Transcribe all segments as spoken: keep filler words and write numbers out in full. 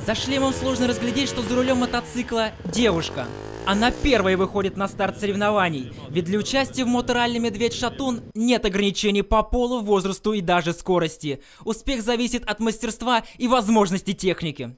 За шлемом сложно разглядеть, что за рулем мотоцикла девушка. Она первой выходит на старт соревнований, ведь для участия в моторалли «Медведь-Шатун» нет ограничений по полу, возрасту и даже скорости. Успех зависит от мастерства и возможностей техники.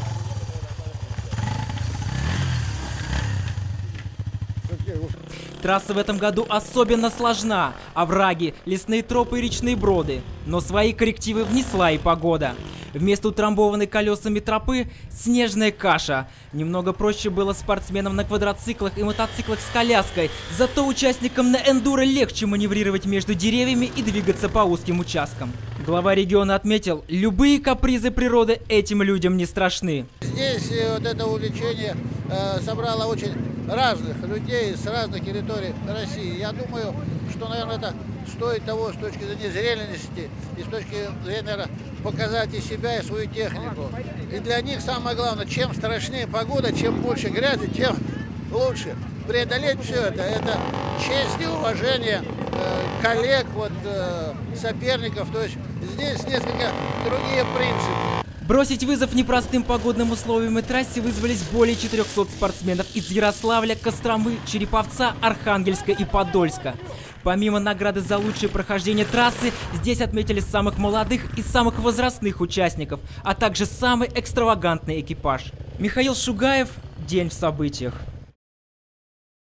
Трасса в этом году особенно сложна. Овраги, лесные тропы и речные броды. Но свои коррективы внесла и погода. Вместо утрамбованной колесами тропы – снежная каша. Немного проще было спортсменам на квадроциклах и мотоциклах с коляской. Зато участникам на эндуро легче маневрировать между деревьями и двигаться по узким участкам. Глава региона отметил, любые капризы природы этим людям не страшны. Здесь вот это увлечение э, собрало очень разных людей с разных территорий России. Я думаю, что, наверное, это стоит того с точки зрения зрелищности и с точки зрения, наверное, показать и себя, и свою технику. И для них самое главное, чем страшнее погода, чем больше грязи, тем лучше. Преодолеть все это, это честь и уважение э, коллег, вот, э, соперников. То есть здесь несколько другие принципы. Бросить вызов непростым погодным условиям и трассе вызвались более четырёхсот спортсменов из Ярославля, Костромы, Череповца, Архангельска и Подольска. Помимо награды за лучшее прохождение трассы, здесь отметили самых молодых и самых возрастных участников, а также самый экстравагантный экипаж. Михаил Шугаев. День в событиях.